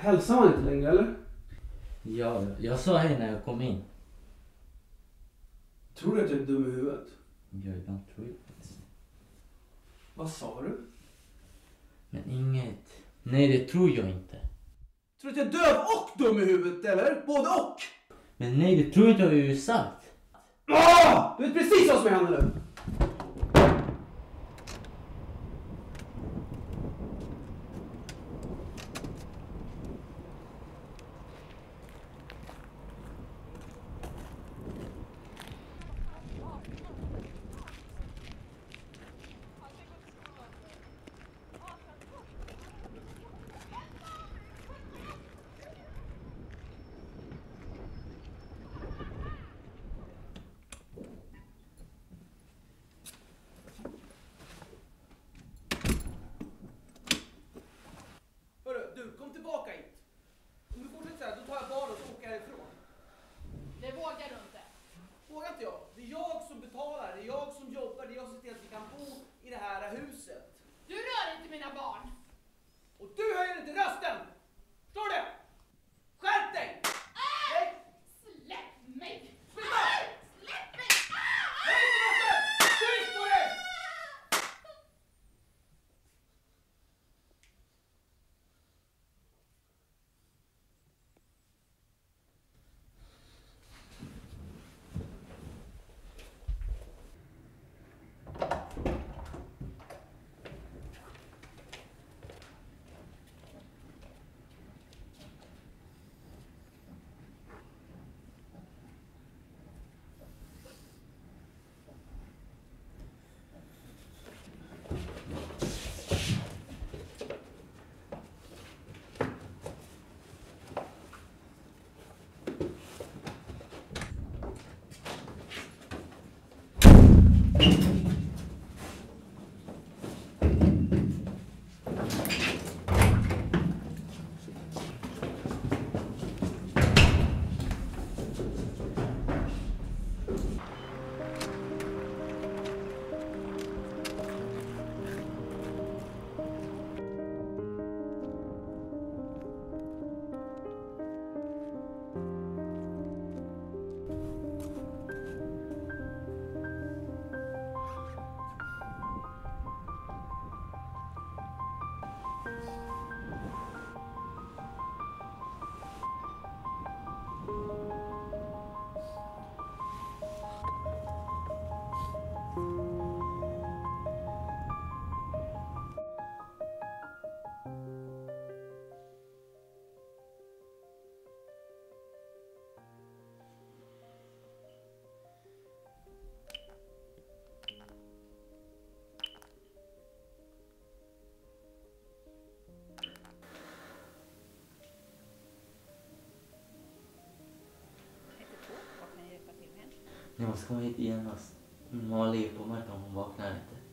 Hälsar man inte längre, eller? Ja, jag sa hej när jag kom in. Tror du att jag är dum i huvudet? Jag ibland tror jag faktiskt. Vad sa du? Men inget. Nej, det tror jag inte. Tror du att jag är döv och dum i huvudet, eller? Både och! Men nej, det tror inte jag ju sagt. Du vet precis vad som händer nu! Du, kom tillbaka hit. Om du fortsätter så här, då tar jag barn och så åker jag härifrån. Det vågar du inte. Vågar inte jag? Det är jag som betalar, det är jag som jobbar, det är jag som ser till att vi kan bo i det här huset. Du rör inte mina barn. Och du höjer inte rösten! Förstår du? Skärp dig! Nej! Släpp mig! Sluta! Släpp mig! Höj inte rösten! Tyst på dig! Jag måste komma hit igen. Malin på mig om hon vaknar inte.